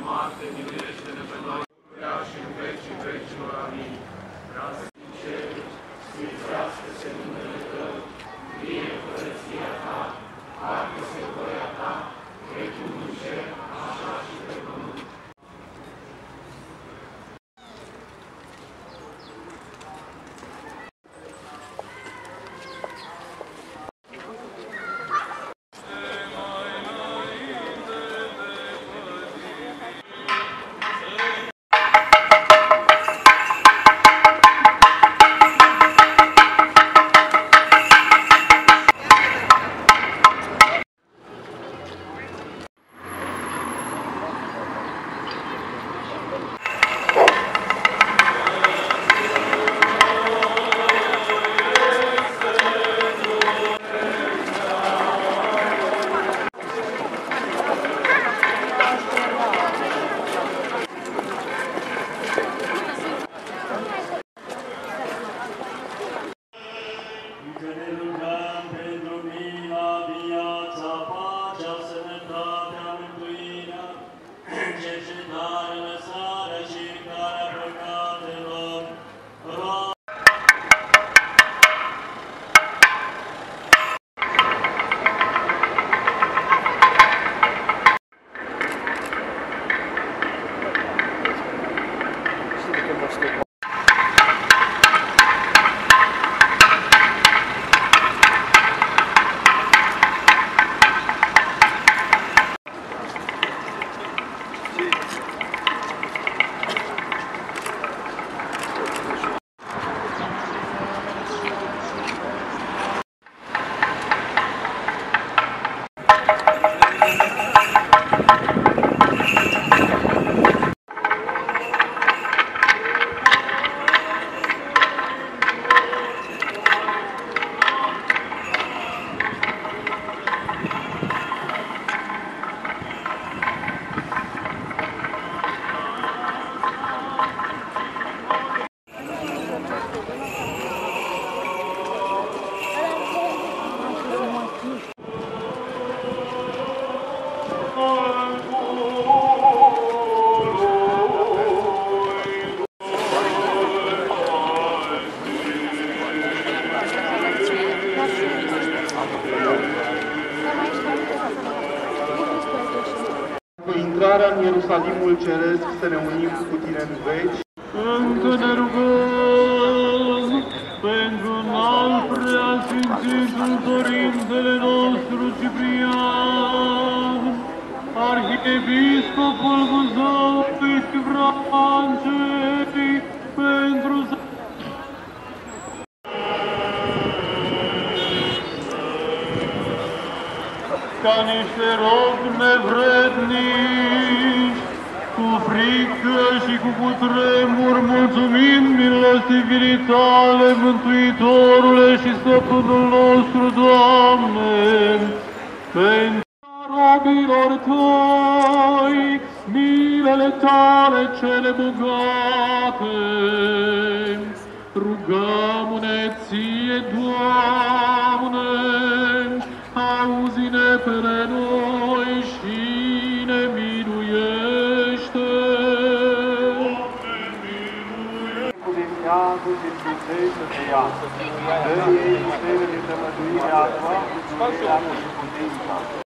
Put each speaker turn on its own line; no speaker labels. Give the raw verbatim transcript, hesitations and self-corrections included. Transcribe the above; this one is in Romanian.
moarte, miluiește-ne pe noi, și în vecii vecilor. Amin. Vreau să cer, sfințească-se numele Tău, vie împărăția Ta, facă-se voia Ta, precum în cer, așa și pe pământ.
Cu intrarea în Ierusalimul Ceresc să ne unim cu Tine în veci.
Încă ne rugăm pentru înalt preasfințitul Părintele nostru Ciprian, Arhiepiscopul Buzăului și Vrancei, pentru ca niște robi nevrednici, cu frică și cu cutremur, mulțumim milostivirii Tale, Mântuitorule și Stăpânul nostru, Doamne, pentru robilor Tăi, milele Tale cele bogate, rugăm-ne Ție, Doamne, auzi-ne pe noi și ne miluiește.
Cuvintează și sfințește-te ea. Dă ei putere de tămăduire a Ta, și putința.